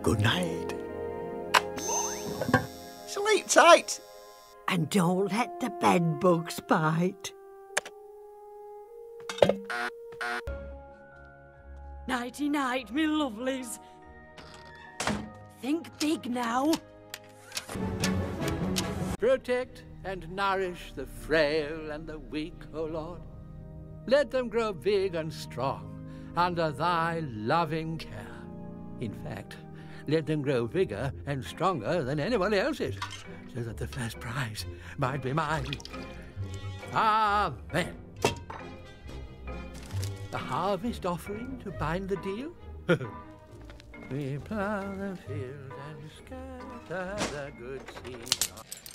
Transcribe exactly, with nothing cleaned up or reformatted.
Good night. Sleep tight. And don't let the bed bugs bite. Nighty night, me lovelies. Think big now. Protect and nourish the frail and the weak, O Lord. Let them grow big and strong under thy loving care. In fact, let them grow bigger and stronger than anyone else's, so that the first prize might be mine. Amen. The harvest offering to bind the deal? We plough the field and scatter the good seed.